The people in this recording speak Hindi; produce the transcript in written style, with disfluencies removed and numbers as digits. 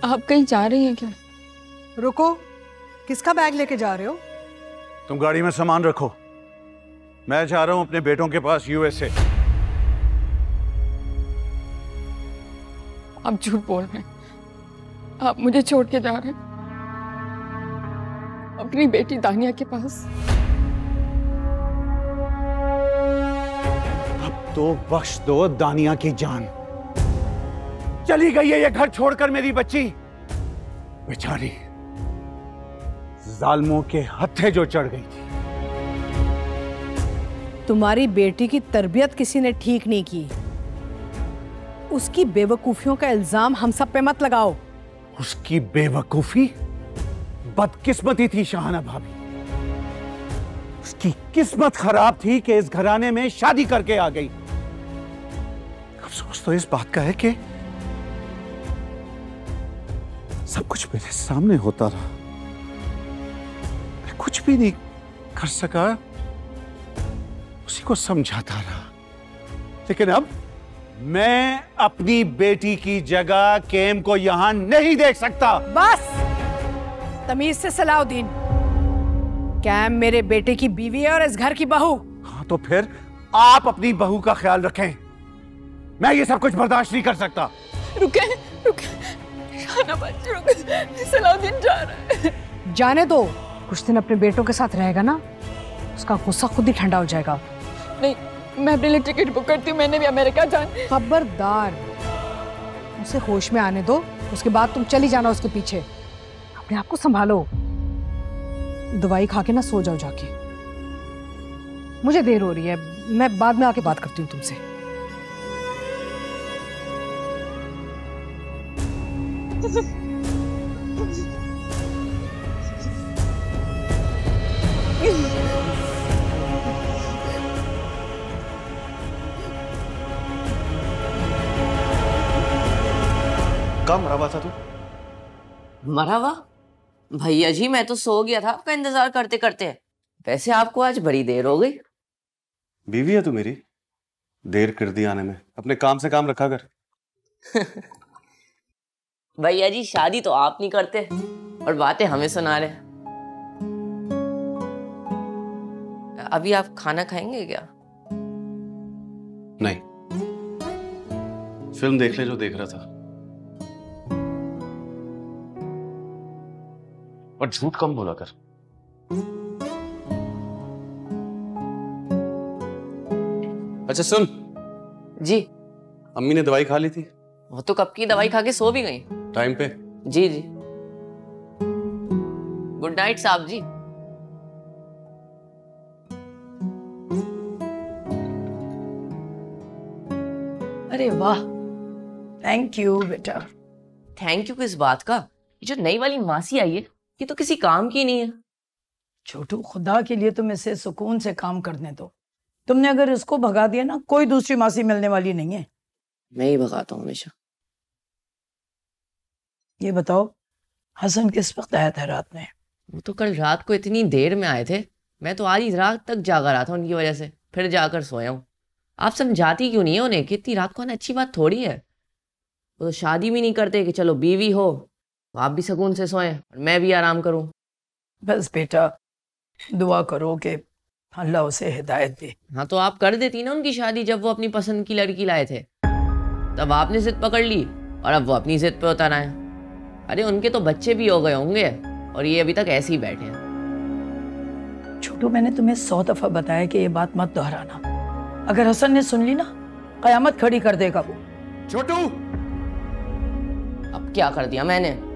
आप कहीं जा रही हैं क्या? रुको, किसका बैग लेके जा रहे हो? तुम गाड़ी में सामान रखो, मैं जा रहा हूं अपने बेटों के पास यूएसए। आप झूठ बोल रहे हैं, आप मुझे छोड़ के जा रहे हैं अपनी बेटी दानिया के पास। अब तो बख्श दो दानिया की जान। चली गई है ये घर छोड़कर मेरी बच्ची, बेचारी जालिमों के हत्थे जो चढ़ गई थी। तुम्हारी बेटी की तरबियत किसी ने ठीक नहीं की, उसकी बेवकूफियों का इल्जाम हम सब पे मत लगाओ। उसकी बेवकूफी बदकिस्मती थी शाहाना भाभी, उसकी किस्मत खराब थी कि इस घराने में शादी करके आ गई। अफसोस तो इस बात का है कि सब कुछ मेरे सामने होता रहा, मैं कुछ भी नहीं कर सका, उसी को समझाता रहा। लेकिन अब मैं अपनी बेटी की जगह केम को यहां नहीं देख सकता। बस तमीज से सलाउद्दीन, कैम मेरे बेटे की बीवी है और इस घर की बहू। हाँ तो फिर आप अपनी बहू का ख्याल रखें, मैं ये सब कुछ बर्दाश्त नहीं कर सकता। रुके रुके रुके, सलाउद्दीन जा रहा है। जाने दो, कुछ दिन अपने बेटों के साथ रहेगा ना, उसका गुस्सा खुद ही ठंडा हो जाएगा। नहीं, मैं अपने लिए टिकट बुक करती हूँ, मैंने भी अमेरिका जाना। खबरदार, उसे होश में आने दो, उसके बाद तुम चली जाना उसके पीछे। अपने आप को संभालो, दवाई खा के ना सो जाओ जाके। मुझे देर हो रही है, मैं बाद में आके बात करती हूँ तुमसे। कब मरा हुआ था तू? मरा हुआ? भैया जी मैं तो सो गया था आपका इंतजार करते करते। वैसे आपको आज बड़ी देर हो गई। बीवी है तू मेरी, देर कर दी आने में, अपने काम से काम रखा कर। भैया जी शादी तो आप नहीं करते और बातें हमें सुना रहे। अभी आप खाना खाएंगे क्या? नहीं, फिल्म देख ले जो देख रहा था। और झूठ कम बोला कर। अच्छा सुन जी। अम्मी ने दवाई खा ली थी? वो तो कब की दवाई खा के सो भी गई। टाइम पे? जी जी। गुड नाइट साहब जी। अरे वाह, थैंक यू बेटा। थैंक यू किस बात का? ये जो नई वाली मासी आई है ये तो किसी काम की नहीं है। छोटू, खुदा के लिए तुम इसे सुकून से काम करने दो। तुमने अगर इसको भगा दिया ना, कोई दूसरी मासी मिलने वाली नहीं है। मैं ही भगाता हूँ हमेशा। ये बताओ, हसन किस वक्त आया था रात में? वो तो कल रात को इतनी देर में आए थे, मैं तो आज रात तक जागा रहा था उनकी वजह से, फिर जाकर सोया हूँ। आप समझाती क्यों नहीं है उन्हें कि इतनी रात को आना अच्छी बात थोड़ी है। वो तो शादी भी नहीं करते कि चलो बीवी हो आप भी सुकून से सोएं और मैं भी आराम करूं। बस बेटा दुआ करो कि अल्लाह उसे हिदायत दे। हाँ तो आप कर देती ना उनकी शादी जब वो अपनी पसंद की लड़की लाए थे। तब आपने जिद पकड़ ली और अब वो अपनी जिद पे उतर आए। अरे उनके तो बच्चे भी हो गए होंगे और ये अभी तक ऐसे ही बैठे हैं। छोटू, मैंने तुम्हें 100 दफा बताया कि ये बात मत दोहराना। अगर हसन ने सुन ली ना, कयामत खड़ी कर देगा वो। छोटू, अब क्या कर दिया मैंने?